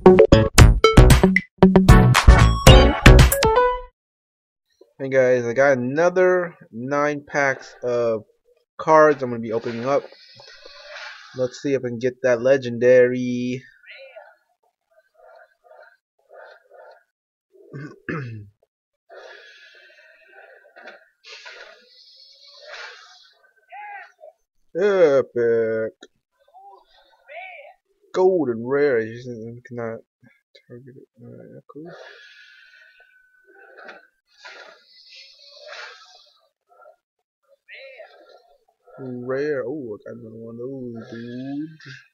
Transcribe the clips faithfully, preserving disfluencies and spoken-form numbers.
Hey guys, I got another nine packs of cards I'm going to be opening up. Let's see if I can get that legendary. Epic. Golden rare. You cannot target it. Alright, cool. Rare. Oh, I got another one of those, dude.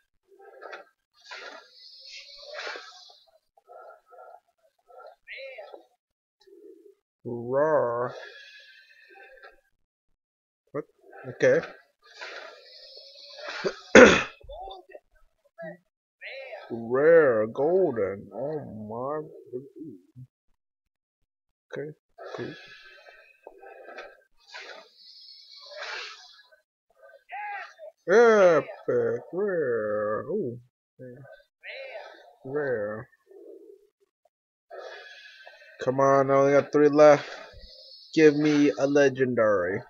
Raw. What? Okay. Rare. Golden. Oh my. Okay. Cool. Epic. Rare. Oh. Rare. Come on, I only got three left. Give me a legendary.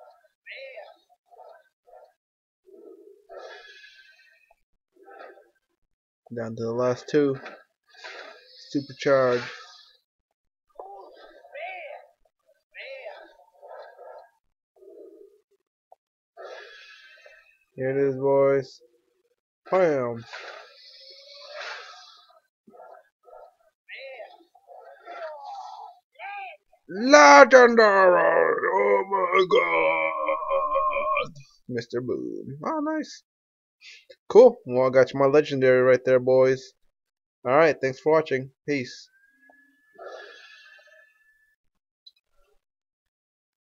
Down to the last two. Supercharge. Here it is, boys. Bam. Legendary! Oh my god! Mister Boom. Oh, nice. Cool. Well, I got you my legendary right there, boys. Alright, thanks for watching. Peace.